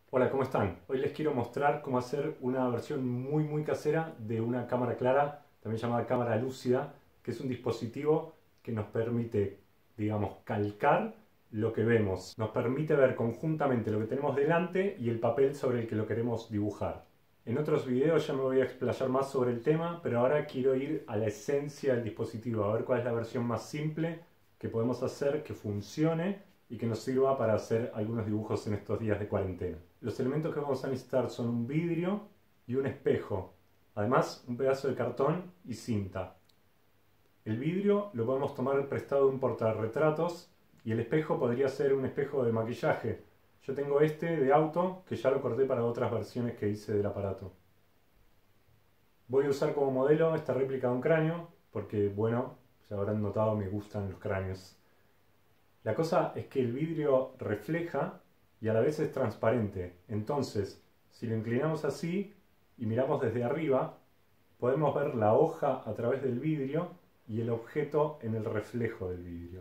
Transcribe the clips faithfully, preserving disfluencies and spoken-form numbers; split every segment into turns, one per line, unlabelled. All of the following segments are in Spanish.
Hola, ¿cómo están? Hoy les quiero mostrar cómo hacer una versión muy muy casera de una cámara clara, también llamada cámara lúcida, que es un dispositivo que nos permite, digamos, calcar lo que vemos. Nos permite ver conjuntamente lo que tenemos delante y el papel sobre el que lo queremos dibujar. En otros videos ya me voy a explayar más sobre el tema, pero ahora quiero ir a la esencia del dispositivo, a ver cuál es la versión más simple que podemos hacer que funcione y que nos sirva para hacer algunos dibujos en estos días de cuarentena. Los elementos que vamos a necesitar son un vidrio y un espejo, además un pedazo de cartón y cinta. El vidrio lo podemos tomar prestado de un portarretratos y el espejo podría ser un espejo de maquillaje. Yo tengo este de auto que ya lo corté para otras versiones que hice del aparato. Voy a usar como modelo esta réplica de un cráneo porque, bueno, se habrán notado, me gustan los cráneos. La cosa es que el vidrio refleja y a la vez es transparente. Entonces, si lo inclinamos así y miramos desde arriba, podemos ver la hoja a través del vidrio y el objeto en el reflejo del vidrio.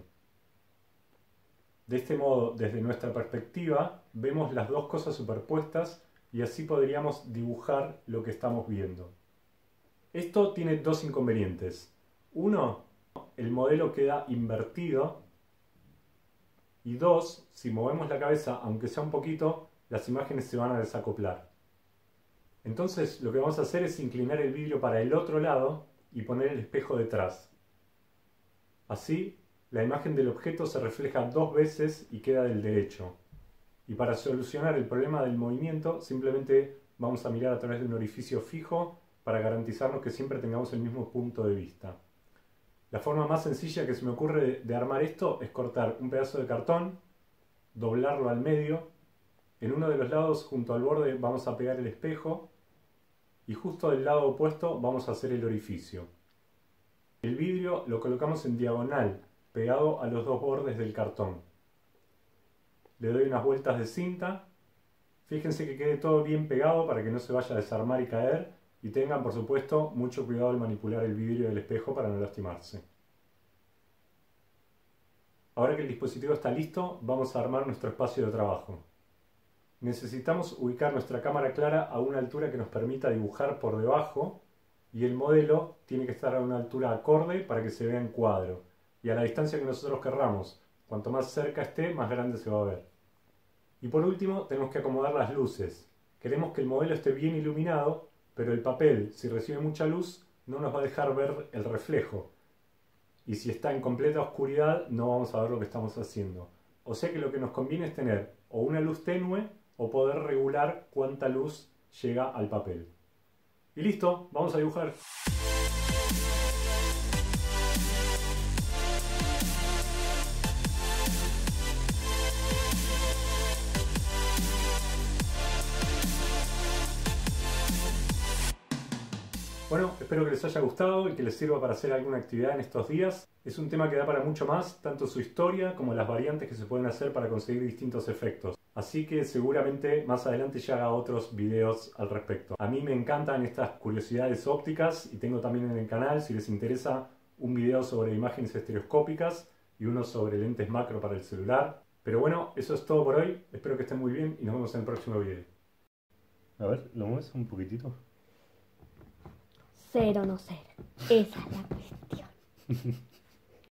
De este modo, desde nuestra perspectiva, vemos las dos cosas superpuestas y así podríamos dibujar lo que estamos viendo. Esto tiene dos inconvenientes. Uno, el modelo queda invertido. Y dos, si movemos la cabeza, aunque sea un poquito, las imágenes se van a desacoplar. Entonces lo que vamos a hacer es inclinar el vidrio para el otro lado y poner el espejo detrás. Así, la imagen del objeto se refleja dos veces y queda del derecho. Y para solucionar el problema del movimiento, simplemente vamos a mirar a través de un orificio fijo para garantizarnos que siempre tengamos el mismo punto de vista. La forma más sencilla que se me ocurre de, de armar esto es cortar un pedazo de cartón, doblarlo al medio, en uno de los lados junto al borde vamos a pegar el espejo y justo del lado opuesto vamos a hacer el orificio. El vidrio lo colocamos en diagonal, pegado a los dos bordes del cartón. Le doy unas vueltas de cinta, fíjense que quede todo bien pegado para que no se vaya a desarmar y caer. Y tengan, por supuesto, mucho cuidado al manipular el vidrio del espejo para no lastimarse. Ahora que el dispositivo está listo, vamos a armar nuestro espacio de trabajo. Necesitamos ubicar nuestra cámara clara a una altura que nos permita dibujar por debajo y el modelo tiene que estar a una altura acorde para que se vea en cuadro y a la distancia que nosotros querramos. Cuanto más cerca esté, más grande se va a ver. Y por último, tenemos que acomodar las luces. Queremos que el modelo esté bien iluminado, pero el papel, si recibe mucha luz, no nos va a dejar ver el reflejo. Y si está en completa oscuridad, no vamos a ver lo que estamos haciendo. O sea que lo que nos conviene es tener o una luz tenue o poder regular cuánta luz llega al papel. Y listo, vamos a dibujar. Bueno, espero que les haya gustado y que les sirva para hacer alguna actividad en estos días. Es un tema que da para mucho más, tanto su historia como las variantes que se pueden hacer para conseguir distintos efectos. Así que seguramente más adelante ya haga otros videos al respecto. A mí me encantan estas curiosidades ópticas y tengo también en el canal, si les interesa, un video sobre imágenes estereoscópicas y uno sobre lentes macro para el celular. Pero bueno, eso es todo por hoy. Espero que estén muy bien y nos vemos en el próximo video. A ver, ¿lo mueves un poquitito?
Ser o no ser, esa es la cuestión.